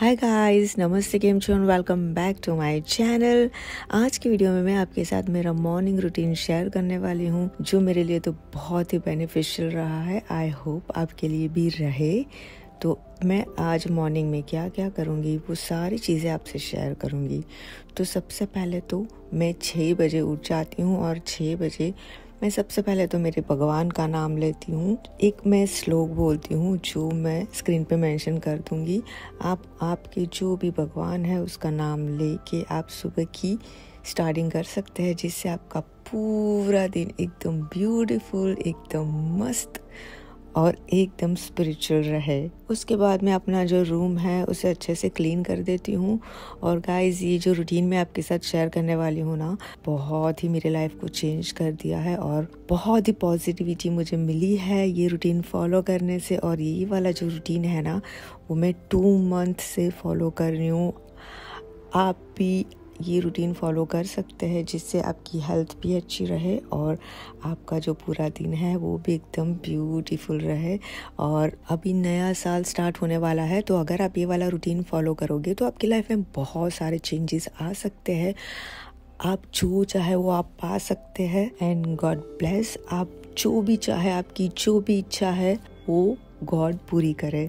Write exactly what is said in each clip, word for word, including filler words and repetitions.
Hi guys, नमस्ते, केम छो and welcome back to my channel. आज की वीडियो में मैं आपके साथ मेरा मॉर्निंग रूटीन शेयर करने वाली हूँ, जो मेरे लिए तो बहुत ही बेनिफिशियल रहा है। आई होप आपके लिए भी रहे। तो मैं आज मॉर्निंग में क्या क्या करूँगी वो सारी चीज़ें आपसे शेयर करूँगी। तो सबसे पहले तो मैं छः बजे उठ जाती हूँ और छः बजे मैं सबसे पहले तो मेरे भगवान का नाम लेती हूँ। एक मैं श्लोक बोलती हूँ जो मैं स्क्रीन पे मेंशन कर दूँगी। आप आपके जो भी भगवान है उसका नाम लेके आप सुबह की स्टार्टिंग कर सकते हैं, जिससे आपका पूरा दिन एकदम ब्यूटीफुल, एकदम मस्त और एकदम स्पिरिचुअल रहे। उसके बाद मैं अपना जो रूम है उसे अच्छे से क्लीन कर देती हूँ। और गाइस, ये जो रूटीन मैं आपके साथ शेयर करने वाली हूँ ना, बहुत ही मेरे लाइफ को चेंज कर दिया है और बहुत ही पॉजिटिविटी मुझे मिली है ये रूटीन फॉलो करने से। और ये वाला जो रूटीन है ना, वो मैं टू मंथ से फॉलो कर रही हूँ। आप भी ये रूटीन फॉलो कर सकते हैं, जिससे आपकी हेल्थ भी अच्छी रहे और आपका जो पूरा दिन है वो भी एकदम ब्यूटीफुल रहे। और अभी नया साल स्टार्ट होने वाला है, तो अगर आप ये वाला रूटीन फॉलो करोगे तो आपकी लाइफ में बहुत सारे चेंजेस आ सकते हैं। आप जो चाहे वो आप पा सकते हैं। एंड गॉड ब्लेस, आप जो भी चाहे, आपकी जो भी इच्छा है वो गॉड पूरी करे।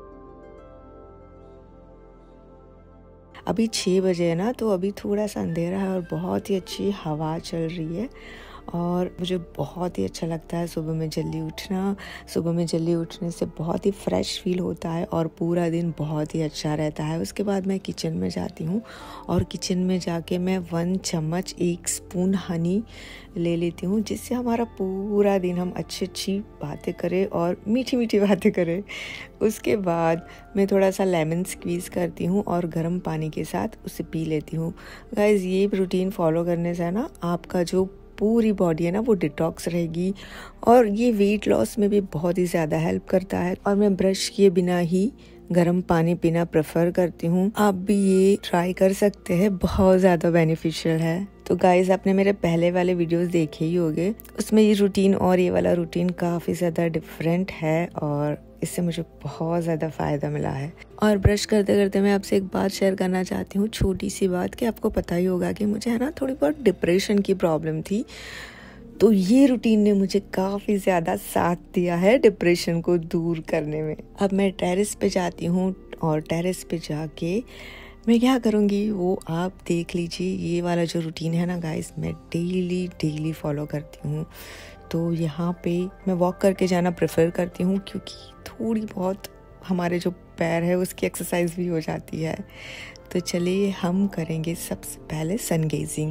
अभी छः बजे है ना, तो अभी थोड़ा सा अंधेरा है और बहुत ही अच्छी हवा चल रही है और मुझे बहुत ही अच्छा लगता है सुबह में जल्दी उठना। सुबह में जल्दी उठने से बहुत ही फ्रेश फील होता है और पूरा दिन बहुत ही अच्छा रहता है। उसके बाद मैं किचन में जाती हूँ और किचन में जाके मैं वन चम्मच एक स्पून हनी ले लेती हूँ, जिससे हमारा पूरा दिन हम अच्छी अच्छी बातें करें और मीठी मीठी बातें करें। उसके बाद मैं थोड़ा सा लेमन स्क्वीज़ करती हूँ और गर्म पानी के साथ उसे पी लेती हूँ। गाइस, ये रूटीन फॉलो करने से ना आपका जो पूरी बॉडी है ना वो डिटॉक्स रहेगी और ये वेट लॉस में भी बहुत ही ज़्यादा हेल्प करता है। और मैं ब्रश किए बिना ही गर्म पानी पीना प्रेफर करती हूँ। आप भी ये ट्राई कर सकते हैं, बहुत ज़्यादा बेनिफिशियल है। तो गाइस, आपने मेरे पहले वाले वीडियोस देखे ही होंगे, उसमें ये रूटीन और ये वाला रूटीन काफ़ी ज़्यादा डिफरेंट है और इससे मुझे बहुत ज़्यादा फ़ायदा मिला है। और ब्रश करते करते मैं आपसे एक बात शेयर करना चाहती हूँ, छोटी सी बात, कि आपको पता ही होगा कि मुझे है ना थोड़ी बहुत डिप्रेशन की प्रॉब्लम थी। तो ये रूटीन ने मुझे काफ़ी ज़्यादा साथ दिया है डिप्रेशन को दूर करने में। अब मैं टेरेस पे जाती हूँ और टेरेस पे जाके मैं क्या करूँगी वो आप देख लीजिए। ये वाला जो रूटीन है ना गाइस, मैं डेली डेली फॉलो करती हूँ। तो यहाँ पे मैं वॉक करके जाना प्रेफर करती हूँ, क्योंकि थोड़ी बहुत हमारे जो पैर है उसकी एक्सरसाइज भी हो जाती है। तो चलिए हम करेंगे सबसे पहले सन गेजिंग।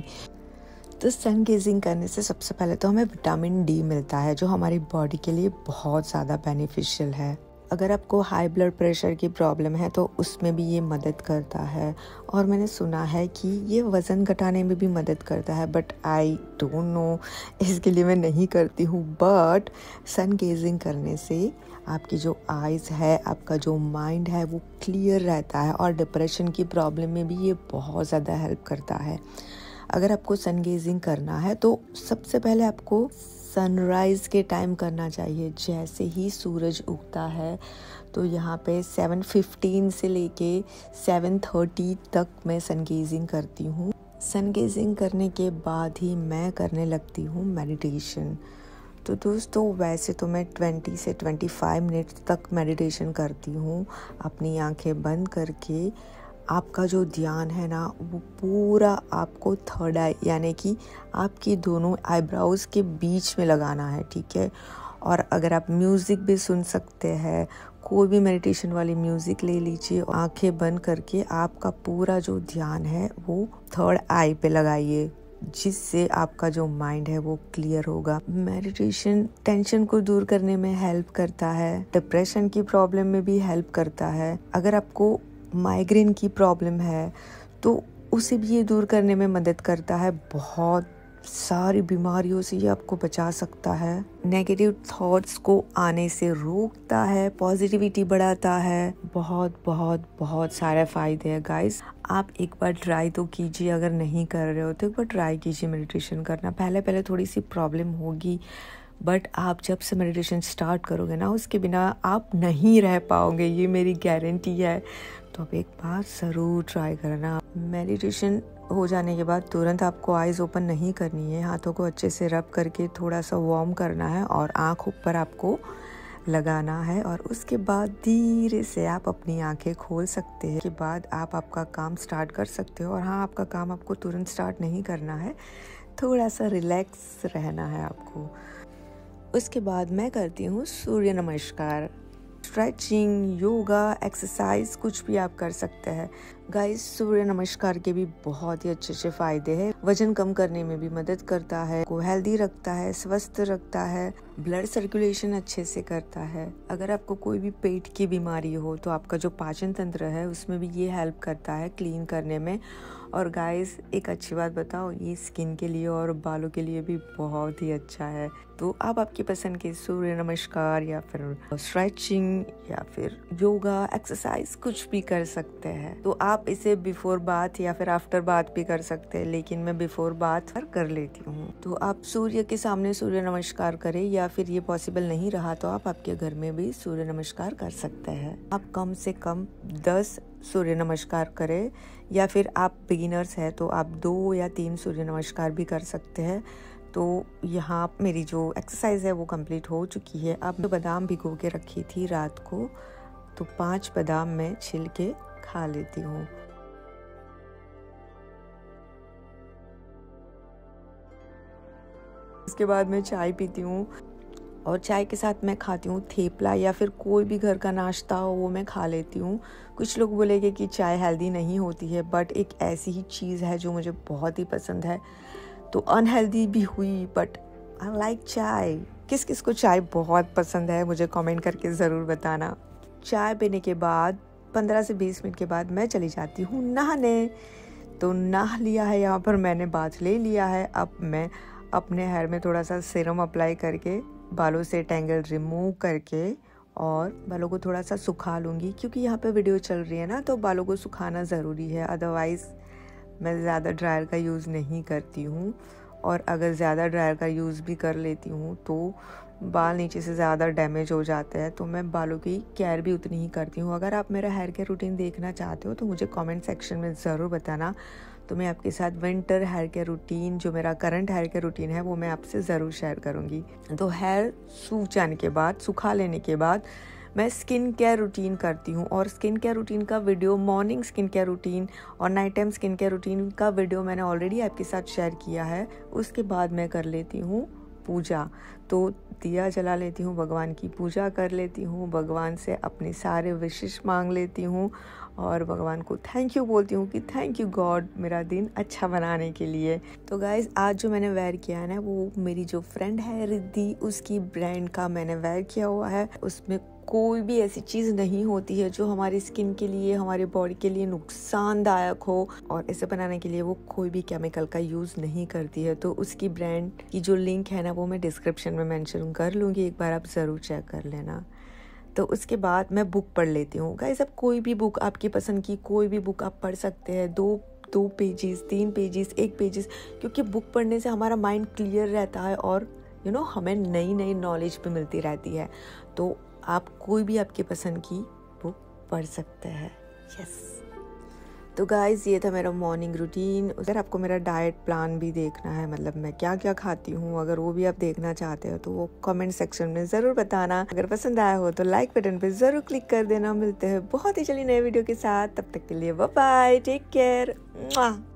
तो सन गेजिंग करने से सबसे पहले तो हमें विटामिन डी मिलता है, जो हमारी बॉडी के लिए बहुत ज़्यादा बेनिफिशियल है। अगर आपको हाई ब्लड प्रेशर की प्रॉब्लम है तो उसमें भी ये मदद करता है। और मैंने सुना है कि ये वज़न घटाने में भी मदद करता है, बट आई डोंट नो, इसके लिए मैं नहीं करती हूँ। बट सन गेजिंग करने से आपकी जो आइज़ है, आपका जो माइंड है वो क्लियर रहता है और डिप्रेशन की प्रॉब्लम में भी ये बहुत ज़्यादा हेल्प करता है। अगर आपको सन गेजिंग करना है तो सबसे पहले आपको सनराइज़ के टाइम करना चाहिए। जैसे ही सूरज उगता है तो यहाँ पे सेवन फिफ्टीन से लेके सेवन थर्टी तक मैं सन गेजिंग करती हूँ। सन गेजिंग करने के बाद ही मैं करने लगती हूँ मेडिटेशन। तो दोस्तों, वैसे तो मैं ट्वेंटी से ट्वेंटी फाइव मिनट्स तक मेडिटेशन करती हूँ अपनी आंखें बंद करके। आपका जो ध्यान है ना वो पूरा आपको थर्ड आई यानी कि आपकी दोनों आईब्राउज़ के बीच में लगाना है, ठीक है। और अगर आप म्यूज़िक भी सुन सकते हैं, कोई भी मेडिटेशन वाली म्यूज़िक ले लीजिए, आंखें बंद करके आपका पूरा जो ध्यान है वो थर्ड आई पे लगाइए, जिससे आपका जो माइंड है वो क्लियर होगा। मेडिटेशन टेंशन को दूर करने में हेल्प करता है, डिप्रेशन की प्रॉब्लम में भी हेल्प करता है। अगर आपको माइग्रेन की प्रॉब्लम है तो उसे भी ये दूर करने में मदद करता है। बहुत सारी बीमारियों से ये आपको बचा सकता है। नेगेटिव थॉट्स को आने से रोकता है, पॉजिटिविटी बढ़ाता है। बहुत बहुत बहुत सारे फ़ायदे हैं गाइस। आप एक बार ट्राई तो कीजिए, अगर नहीं कर रहे हो तो एक बार ट्राई कीजिए मेडिटेशन करना। पहले पहले थोड़ी सी प्रॉब्लम होगी, बट आप जब से मेडिटेशन स्टार्ट करोगे ना, उसके बिना आप नहीं रह पाओगे, ये मेरी गारंटी है। तो अब एक बार ज़रूर ट्राई करना। मेडिटेशन हो जाने के बाद तुरंत आपको आइज़ ओपन नहीं करनी है, हाथों को अच्छे से रब करके थोड़ा सा वार्म करना है और आँख ऊपर आपको लगाना है, और उसके बाद धीरे से आप अपनी आंखें खोल सकते हैं। के बाद आप आपका काम स्टार्ट कर सकते हो। और हाँ, आपका काम आपको तुरंत स्टार्ट नहीं करना है, थोड़ा सा रिलैक्स रहना है आपको। उसके बाद मैं करती हूँ सूर्य नमस्कार। स्ट्रेचिंग, योगा, एक्सरसाइज कुछ भी आप कर सकते हैं। गाइस, सूर्य नमस्कार के भी बहुत ही अच्छे अच्छे फायदे हैं। वजन कम करने में भी मदद करता है, को हेल्दी रखता है, स्वस्थ रखता है, ब्लड सर्कुलेशन अच्छे से करता है। अगर आपको कोई भी पेट की बीमारी हो तो आपका जो पाचन तंत्र है उसमें भी ये हेल्प करता है क्लीन करने में। और गाइस, एक अच्छी बात बताओ, ये स्किन के लिए और बालों के लिए भी बहुत ही अच्छा है। तो आप आपकी पसंद के सूर्य नमस्कार या फिर स्ट्रेचिंग या फिर योगा, एक्सरसाइज कुछ भी कर सकते हैं। तो आप इसे बिफोर बाथ या फिर आफ्टर बाथ भी कर सकते हैं, लेकिन मैं बिफोर बाथ कर लेती हूँ। तो आप सूर्य के सामने सूर्य नमस्कार करें, या फिर ये पॉसिबल नहीं रहा तो आप आपके घर में भी सूर्य नमस्कार कर सकते हैं। आप कम से कम दस सूर्य नमस्कार करें, या फिर आप बिगिनर्स हैं तो आप दो या तीन सूर्य नमस्कार भी कर सकते हैं। तो यहाँ मेरी जो एक्सरसाइज है वो कंप्लीट हो चुकी है। अब मैं बादाम भिगो के रखी थी रात को, तो पांच बादाम मैं छिल के खा लेती हूँ। इसके बाद मैं चाय पीती हूँ, और चाय के साथ मैं खाती हूँ थेपला, या फिर कोई भी घर का नाश्ता हो वो मैं खा लेती हूँ। कुछ लोग बोलेंगे कि चाय हेल्दी नहीं होती है, बट एक ऐसी ही चीज़ है जो मुझे बहुत ही पसंद है। तो अनहेल्दी भी हुई, बट आई लाइक चाय। किस किस को चाय बहुत पसंद है मुझे कमेंट करके ज़रूर बताना। चाय पीने के बाद पंद्रह से बीस मिनट के बाद मैं चली जाती हूँ नहाने। तो नहा लिया है, यहाँ पर मैंने बाथ ले लिया है। अब मैं अपने हेयर में थोड़ा सा सीरम अप्लाई करके बालों से टैंगल रिमूव करके और बालों को थोड़ा सा सुखा लूँगी, क्योंकि यहाँ पे वीडियो चल रही है ना, तो बालों को सुखाना ज़रूरी है। अदरवाइज़ मैं ज़्यादा ड्रायर का यूज़ नहीं करती हूँ, और अगर ज़्यादा ड्रायर का यूज़ भी कर लेती हूँ तो बाल नीचे से ज़्यादा डैमेज हो जाते हैं। तो मैं बालों की केयर भी उतनी ही करती हूँ। अगर आप मेरा हेयर केयर रूटीन देखना चाहते हो तो मुझे कमेंट सेक्शन में ज़रूर बताना, तो मैं आपके साथ विंटर हेयर केयर रूटीन, जो मेरा करंट हेयर केयर रूटीन है, वो मैं आपसे ज़रूर शेयर करूँगी। तो हेयर सूख जाने के बाद, सुखा लेने के बाद मैं स्किन केयर रूटीन करती हूँ, और स्किन केयर रूटीन का video, morning skin care routine और night time skin care routine का वीडियो मैंने ऑलरेडी आपके साथ शेयर किया है। उसके बाद मैं कर लेती हूँ पूजा। तो दिया जला लेती हूँ, भगवान की पूजा कर लेती हूँ, भगवान से अपने सारे विशेष मांग लेती हूँ, और भगवान को थैंक यू बोलती हूँ कि थैंक यू गॉड मेरा दिन अच्छा बनाने के लिए। तो गाइज, आज जो मैंने वेयर किया है ना, वो मेरी जो फ्रेंड है रिद्धि, उसकी ब्रांड का मैंने वेयर किया हुआ है। उसमें कोई भी ऐसी चीज़ नहीं होती है जो हमारी स्किन के लिए, हमारी बॉडी के लिए नुकसानदायक हो, और इसे बनाने के लिए वो कोई भी केमिकल का यूज़ नहीं करती है। तो उसकी ब्रांड की जो लिंक है ना, वो मैं डिस्क्रिप्शन में मेंशन कर लूँगी, एक बार आप ज़रूर चेक कर लेना। तो उसके बाद मैं बुक पढ़ लेती हूँ। गाइस, अब कोई भी बुक, आपकी पसंद की कोई भी बुक आप पढ़ सकते हैं, दो दो पेजेस, तीन पेजेस, एक पेजेस, क्योंकि बुक पढ़ने से हमारा माइंड क्लियर रहता है, और यू नो हमें नई नई नॉलेज भी मिलती रहती है। तो आप कोई भी आपकी पसंद की बुक पढ़ सकते हैं। यस। तो गाइज़, ये था मेरा मॉर्निंग रूटीन। अगर आपको मेरा डाइट प्लान भी देखना है, मतलब मैं क्या क्या खाती हूँ, अगर वो भी आप देखना चाहते हो तो वो कमेंट सेक्शन में ज़रूर बताना। अगर पसंद आया हो तो लाइक बटन पे ज़रूर क्लिक कर देना। मिलते हैं बहुत ही जल्दी नए वीडियो के साथ, तब तक के लिए बाय बाय, टेक केयर।